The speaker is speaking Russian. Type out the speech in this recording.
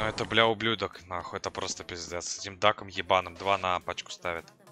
это, бля, ублюдок, нахуй, это просто пиздец. С этим даком ебаным 2 на пачку ставит.